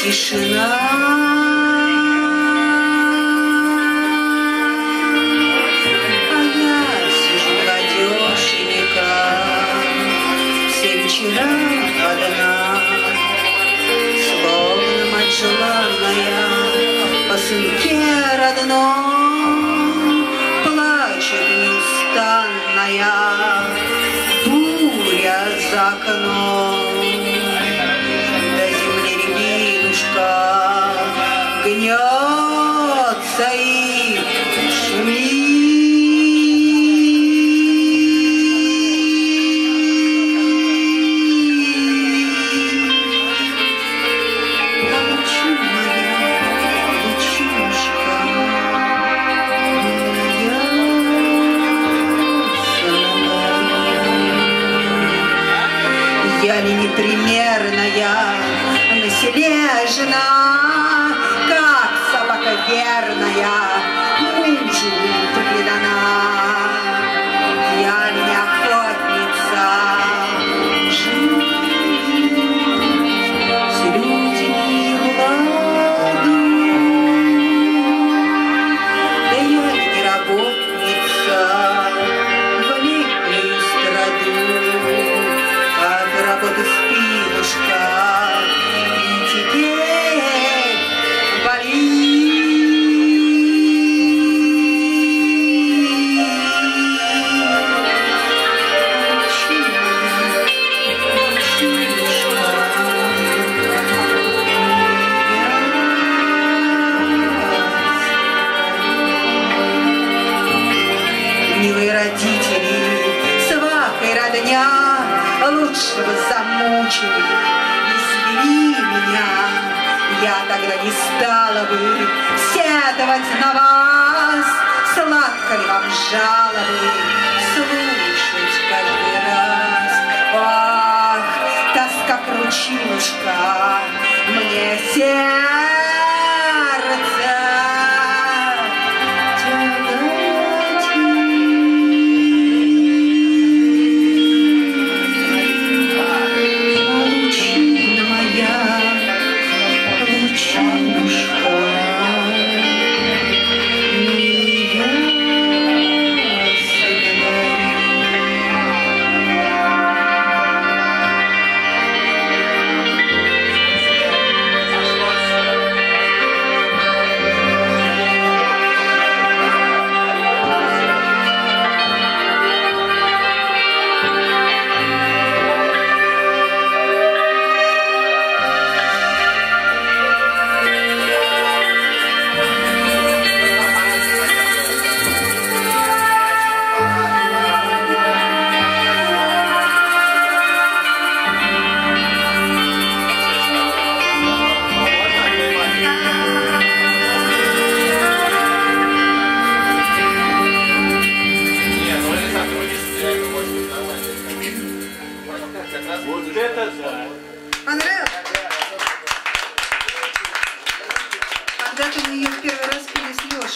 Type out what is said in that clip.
тишина. А я сижу гадешенька, все вечера одна, словно мать желанная по сынке родном плачет неустанная буря за окном. До земли рябинушка гнется и шумит. Я ли непримерная, на селе жена, как собака верная, мужу предана. Я ли не охотница, жизнь с людьми ладу. Да я ли не работница, в летнюю страду. Работа спинушка и теперь болит. Милые родители, сваха и родня, лучше бы замучили, извели меня. Я тогда не стала бы сетовать на вас, сладко ли вам жалобы слушать каждый раз. Ах, тоска кручинушка, мне сердце понравилось? Когда-то мы ее в первый раз пили с Лешей.